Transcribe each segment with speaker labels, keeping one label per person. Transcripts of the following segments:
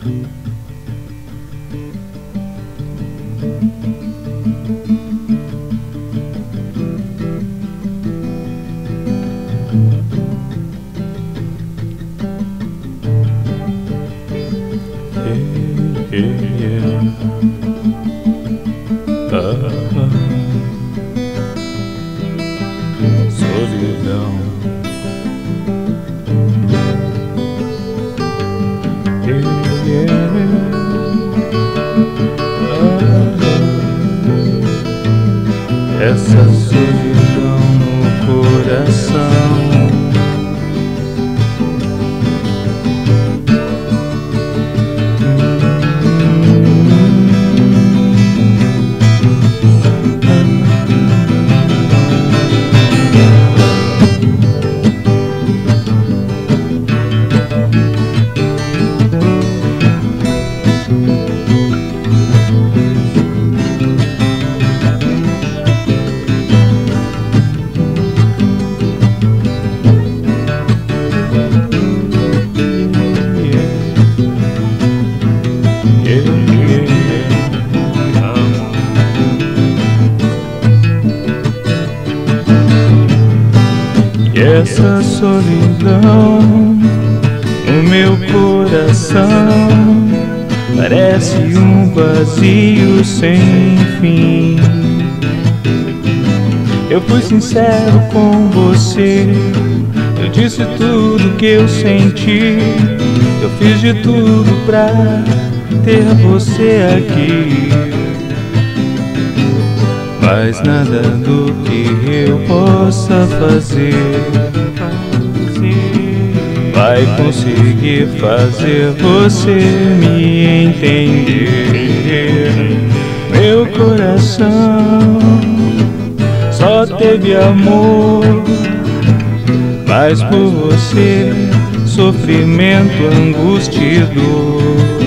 Speaker 1: Solidão. Essa solidão no coração. Essa solidão no meu coração parece um vazio sem fim. Eu fui sincero com você, eu disse tudo que eu senti. Eu fiz de tudo pra ter você aqui, mas nada do que eu possa fazer vai conseguir fazer você me entender. Meu coração só teve amor, mas por você sofrimento, angústia e dor.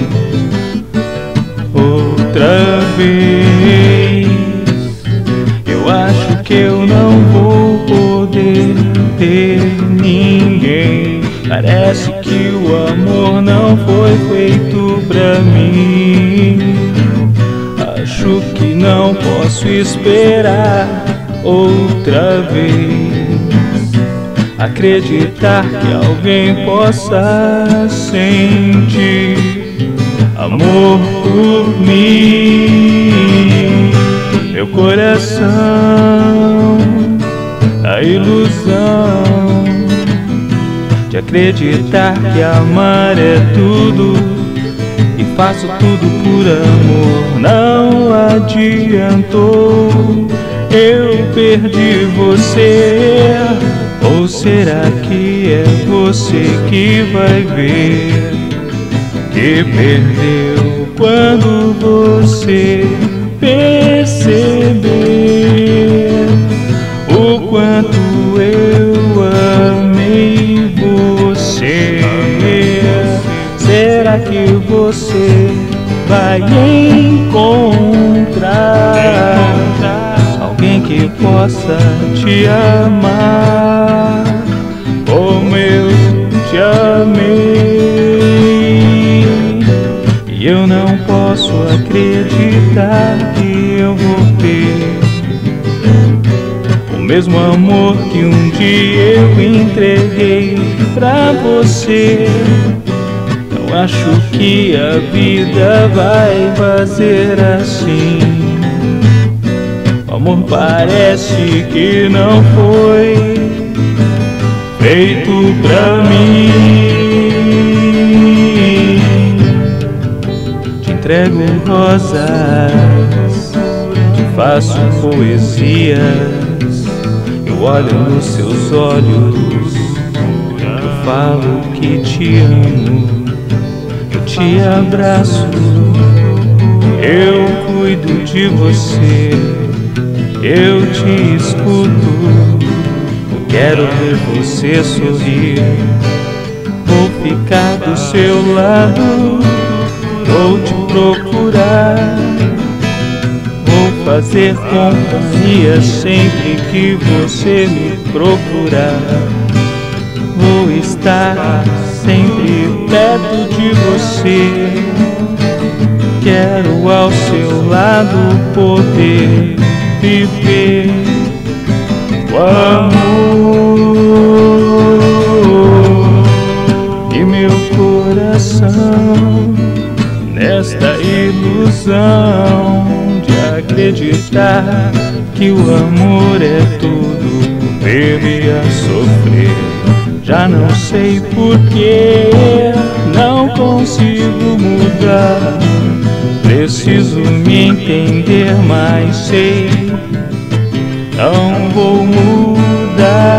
Speaker 1: Outra vez eu acho que eu não vou poder ter ninguém. Parece que o amor não foi feito pra mim. Acho que não posso esperar outra vez, acreditar que alguém possa sentir amor por mim. Meu coração, a ilusão de acreditar que amar é tudo e faço tudo por amor. Não adiantou, eu perdi você. Ou será que é você que vai ver que perdeu quando você perceber o quanto eu amei você? Será que você vai encontrar alguém que possa te amar como eu te amei? E eu não posso acreditar que eu vou ter o mesmo amor que um dia eu entreguei pra você. Não acho que a vida vai fazer assim. O amor parece que não foi feito pra mim. Te entrego rosas, te faço poesias. Eu olho nos seus olhos, eu falo que te amo. Eu te abraço, eu cuido de você. Eu te escuto, eu quero ver você sorrir. Vou ficar do seu lado, vou te procurar. Vou fazer companhia sempre que você me procurar. Vou estar sempre perto de você. Quero ao seu lado poder viver o amor e meu coração nesta ilusão de acreditar que o amor é tudo, devia sofrer. Já não sei porquê, não consigo mudar. Preciso me entender, mas sei, não vou mudar.